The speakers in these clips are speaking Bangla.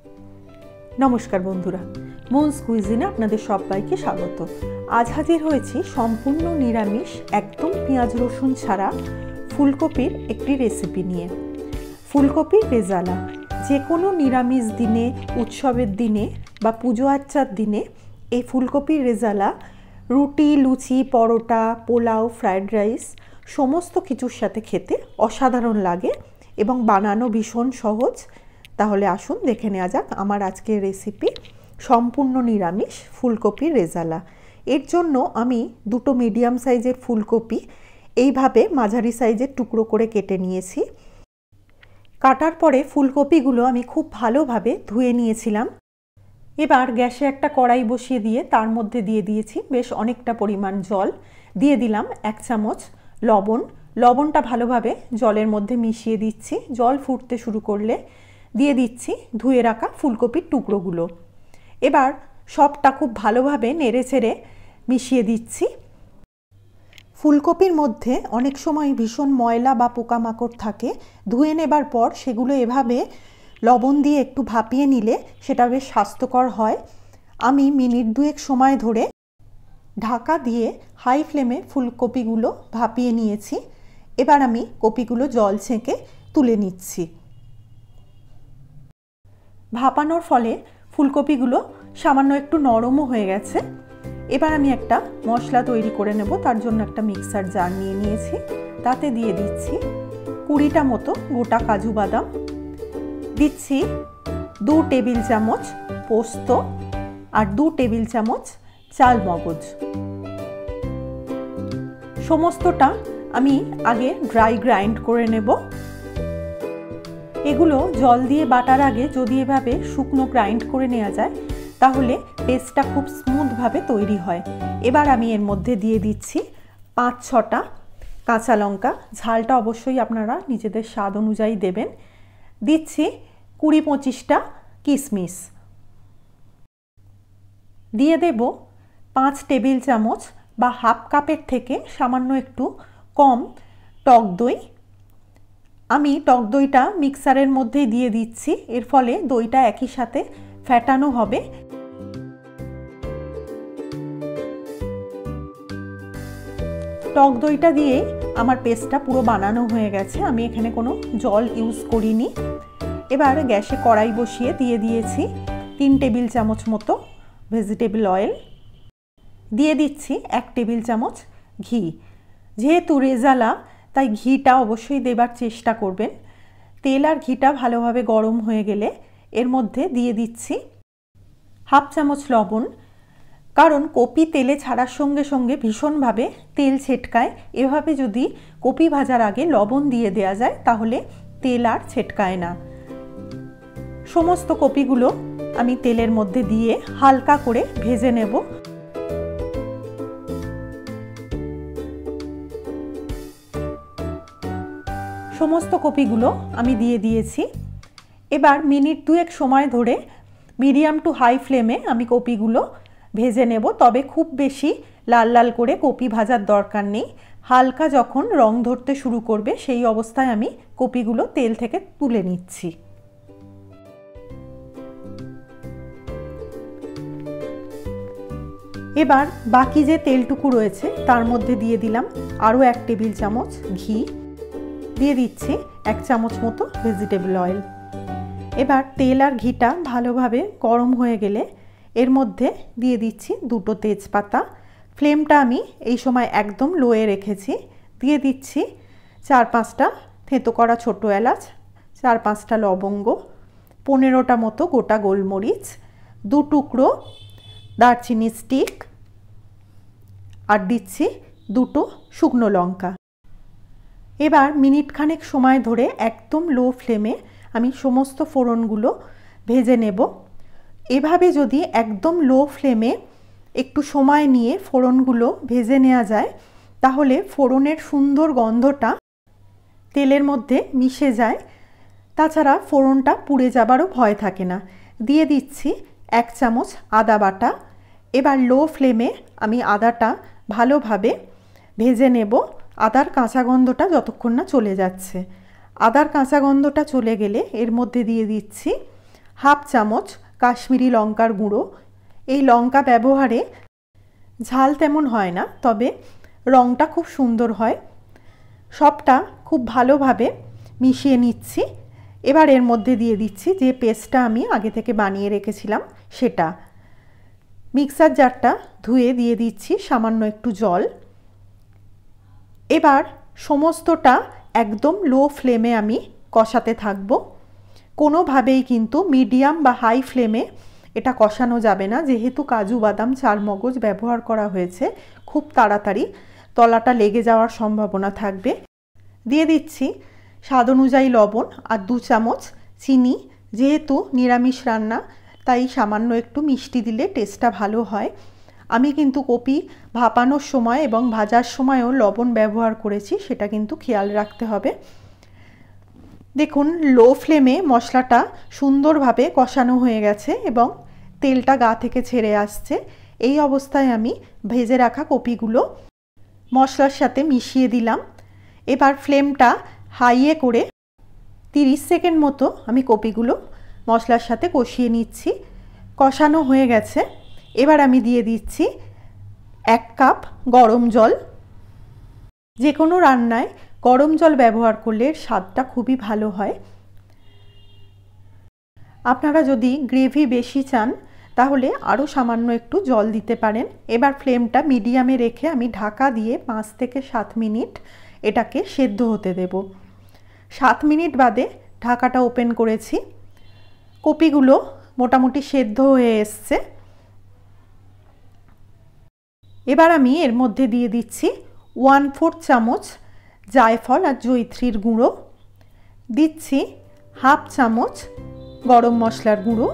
নমস্কার বন্ধুরা, মুনস কুইজিনে আপনাদের সবাইকে স্বাগত। আজ হাজির হয়েছি সম্পূর্ণ নিরামিষ, একদম পেঁয়াজ রসুন ছাড়া ফুলকপির একটি রেসিপি নিয়ে। ফুলকপির রেজালা যে কোনো নিরামিষ দিনে, উৎসবের দিনে বা পুজো আর্চার দিনে এই ফুলকপির রেজালা রুটি, লুচি, পরোটা, পোলাও, ফ্রায়েড রাইস সমস্ত কিছুর সাথে খেতে অসাধারণ লাগে এবং বানানো ভীষণ সহজ। তাহলে আসুন দেখে নেওয়া যাক আমার আজকের রেসিপি সম্পূর্ণ নিরামিষ ফুলকপির রেজালা। এর জন্য আমি দুটো মিডিয়াম সাইজের ফুলকপি এইভাবে মাঝারি সাইজের টুকরো করে কেটে নিয়েছি। কাটার পরে ফুলকপিগুলো আমি খুব ভালোভাবে ধুয়ে নিয়েছিলাম। এবার গ্যাসে একটা কড়াই বসিয়ে দিয়ে তার মধ্যে দিয়ে দিয়েছি বেশ অনেকটা পরিমাণ জল। দিয়ে দিলাম 1 চামচ লবণ। লবণটা ভালোভাবে জলের মধ্যে মিশিয়ে দিচ্ছি। জল ফুটতে শুরু করলে দিয়ে দিচ্ছি ধুয়ে রাখা ফুলকপির টুকরোগুলো। এবার সবটা খুব ভালোভাবে নেড়েচেড়ে মিশিয়ে দিচ্ছি। ফুলকপির মধ্যে অনেক সময় ভীষণ ময়লা বা পোকামাকড় থাকে, ধুয়ে নেবার পর সেগুলো এভাবে লবণ দিয়ে একটু ভাপিয়ে নিলে সেটা বেশ স্বাস্থ্যকর হয়। আমি মিনিট 2 সময় ধরে ঢাকা দিয়ে হাই ফ্লেমে ফুলকপিগুলো ভাপিয়ে নিয়েছি। এবার আমি কপিগুলো জল ছেঁকে তুলে নিচ্ছি। ভাপানোর ফলে ফুলকপিগুলো সামান্য একটু নরমও হয়ে গেছে। এবার আমি একটা মশলা তৈরি করে নেব। তার জন্য একটা মিক্সার জার নিয়ে নিয়েছি। তাতে দিয়ে দিচ্ছি 20টা মতো গোটা কাজু বাদাম, দিচ্ছি 2 টেবিল চামচ পোস্ত আর 2 টেবিল চামচ চাল মগজ। সমস্তটা আমি আগে ড্রাই গ্রাইন্ড করে নেব। এগুলো জল দিয়ে বাটার আগে যদি এভাবে শুকনো গ্রাইন্ড করে নেওয়া যায় তাহলে পেস্টটা খুব স্মুথভাবে তৈরি হয়। এবার আমি এর মধ্যে দিয়ে দিচ্ছি 5-6টা কাঁচা লঙ্কা। ঝালটা অবশ্যই আপনারা নিজেদের স্বাদ অনুযায়ী দেবেন। দিচ্ছি 20-25টা কিশমিশ। দিয়ে দেব 5 টেবিল চামচ বা হাফ কাপের থেকে সামান্য একটু কম টক দই। আমি টক দইটা মিক্সারের মধ্যেই দিয়ে দিচ্ছি, এর ফলে দইটা একই সাথে ফ্যাটানো হবে। টক দইটা দিয়ে আমার পেস্টটা পুরো বানানো হয়ে গেছে। আমি এখানে কোনো জল ইউজ করিনি। এবার গ্যাসে কড়াই বসিয়ে দিয়ে দিয়েছি 3 টেবিল চামচ মতো ভেজিটেবল অয়েল। দিয়ে দিচ্ছি 1 টেবিল চামচ ঘি। যেহেতু রেজালা তাই ঘিটা অবশ্যই দেবার চেষ্টা করবেন। তেল আর ঘিটা ভালোভাবে গরম হয়ে গেলে এর মধ্যে দিয়ে দিচ্ছি হাফ চামচ লবণ। কারণ কপি তেলে ছাড়ার সঙ্গে সঙ্গে ভীষণভাবে তেল ছেটকায়। এভাবে যদি কপি ভাজার আগে লবণ দিয়ে দেওয়া যায় তাহলে তেল আর ছেটকায় না। সমস্ত কপিগুলো আমি তেলের মধ্যে দিয়ে হালকা করে ভেজে নেব। সমস্ত কপিগুলো আমি দিয়ে দিয়েছি। এবার মিনিট 2 সময় ধরে মিডিয়াম টু হাই ফ্লেমে আমি কপিগুলো ভেজে নেব। তবে খুব বেশি লাল লাল করে কপি ভাজার দরকার নেই। হালকা যখন রং ধরতে শুরু করবে সেই অবস্থায় আমি কপিগুলো তেল থেকে তুলে নিচ্ছি। এবার বাকি যে তেলটুকু রয়েছে তার মধ্যে দিয়ে দিলাম আরও 1 টেবিল চামচ ঘি। দিয়ে দিচ্ছি 1 চামচ মতো ভেজিটেবল অয়েল। এবার তেল আর ঘিটা ভালোভাবে গরম হয়ে গেলে এর মধ্যে দিয়ে দিচ্ছি 2টো তেজপাতা। ফ্লেমটা আমি এই সময় একদম লোয়ে রেখেছি। দিয়ে দিচ্ছি 4-5টা থেঁতো করা ছোটো এলাচ, 4-5টা লবঙ্গ, 15টা মতো গোটা গোলমরিচ, 2 টুকরো দারচিনি স্টিক আর দিচ্ছি 2টো শুকনো লঙ্কা। এবার মিনিট খানেক সময় ধরে একদম লো ফ্লেমে আমি সমস্ত ফোড়নগুলো ভেজে নেব। এভাবে যদি একদম লো ফ্লেমে একটু সময় নিয়ে ফোড়নগুলো ভেজে নেওয়া যায় তাহলে ফোড়নের সুন্দর গন্ধটা তেলের মধ্যে মিশে যায়। তাছাড়া ফোড়নটা পুড়ে যাবারও ভয় থাকে না। দিয়ে দিচ্ছি 1 চামচ আদা বাটা। এবার লো ফ্লেমে আমি আদাটা ভালোভাবে ভেজে নেব। আদার কাঁচা গন্ধটা যতক্ষণ না চলে যাচ্ছে। আদার কাঁচা গন্ধটা চলে গেলে এর মধ্যে দিয়ে দিচ্ছি হাফ চামচ কাশ্মীরি লঙ্কার গুঁড়ো। এই লঙ্কা ব্যবহারে ঝাল তেমন হয় না, তবে রঙটা খুব সুন্দর হয়। সবটা খুব ভালোভাবে মিশিয়ে নিচ্ছি। এবার এর মধ্যে দিয়ে দিচ্ছি যে পেস্টটা আমি আগে থেকে বানিয়ে রেখেছিলাম সেটা। মিক্সার জারটা ধুয়ে দিয়ে দিচ্ছি সামান্য একটু জল। এবার সমস্তটা একদম লো ফ্লেমে আমি কষাতে থাকব। কোনোভাবেই কিন্তু মিডিয়াম বা হাই ফ্লেমে এটা কষানো যাবে না, যেহেতু কাজু বাদাম চারমগজ ব্যবহার করা হয়েছে। খুব তাড়াতাড়ি তলাটা লেগে যাওয়ার সম্ভাবনা থাকবে। দিয়ে দিচ্ছি স্বাদ অনুযায়ী লবণ আর 2 চামচ চিনি। যেহেতু নিরামিষ রান্না তাই সামান্য একটু মিষ্টি দিলে টেস্টটা ভালো হয়। আমি কিন্তু কপি ভাপানোর সময় এবং ভাজার সময়ও লবণ ব্যবহার করেছি, সেটা কিন্তু খেয়াল রাখতে হবে। দেখুন লো ফ্লেমে মশলাটা সুন্দরভাবে কষানো হয়ে গেছে এবং তেলটা গা থেকে ছেড়ে আসছে। এই অবস্থায় আমি ভেজে রাখা কপিগুলো মশলার সাথে মিশিয়ে দিলাম। এবার ফ্লেমটা হাইয়ে করে 30 সেকেন্ড মতো আমি কপিগুলো মশলার সাথে কষিয়ে নিচ্ছি। কষানো হয়ে গেছে। এবার আমি দিয়ে দিচ্ছি 1 কাপ গরম জল। যে কোনো রান্নায় গরম জল ব্যবহার করলে স্বাদটা খুবই ভালো হয়। আপনারা যদি গ্রেভি বেশি চান তাহলে আরও সামান্য একটু জল দিতে পারেন। এবার ফ্লেমটা মিডিয়ামে রেখে আমি ঢাকা দিয়ে 5 থেকে 7 মিনিট এটাকে সেদ্ধ হতে দেব। 7 মিনিট বাদে ঢাকাটা ওপেন করেছি। কপিগুলো মোটামুটি সেদ্ধ হয়ে এসছে। এবার আমি এর মধ্যে দিয়ে দিচ্ছি 1/4 চামচ জায়ফল আর জয়িত্রীর গুঁড়ো, দিচ্ছি হাফ চামচ গরম মশলার গুঁড়ো,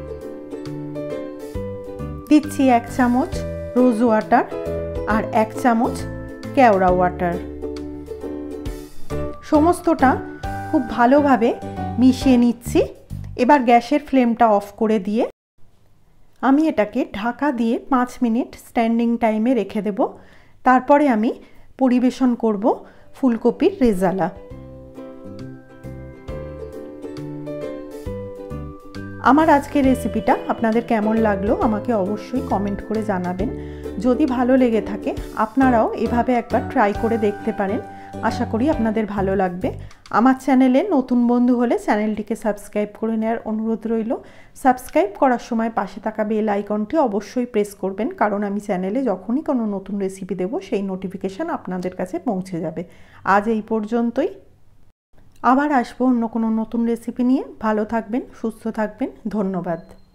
দিচ্ছি 1 চামচ রোজ ওয়াটার আর 1 চামচ কেওড়া ওয়াটার। সমস্তটা খুব ভালোভাবে মিশিয়ে নিচ্ছি। এবার গ্যাসের ফ্লেমটা অফ করে দিয়ে আমি এটাকে ঢাকা দিয়ে 5 মিনিট স্ট্যান্ডিং টাইমে রেখে দেব। তারপরে আমি পরিবেশন করব ফুলকপির রেজালা। আমার আজকের রেসিপিটা আপনাদের কেমন লাগলো আমাকে অবশ্যই কমেন্ট করে জানাবেন। যদি ভালো লেগে থাকে আপনারাও এভাবে একবার ট্রাই করে দেখতে পারেন। আশা করি আপনাদের ভালো লাগবে। আমার চ্যানেলে নতুন বন্ধু হলে চ্যানেলটিকে সাবস্ক্রাইব করে নেওয়ার অনুরোধ রইল। সাবস্ক্রাইব করার সময় পাশে থাকা বেল আইকনটি অবশ্যই প্রেস করবেন, কারণ আমি চ্যানেলে যখনই কোনো নতুন রেসিপি দেব সেই নোটিফিকেশান আপনাদের কাছে পৌঁছে যাবে। আজ এই পর্যন্তই। আবার আসবো অন্য কোনো নতুন রেসিপি নিয়ে। ভালো থাকবেন, সুস্থ থাকবেন। ধন্যবাদ।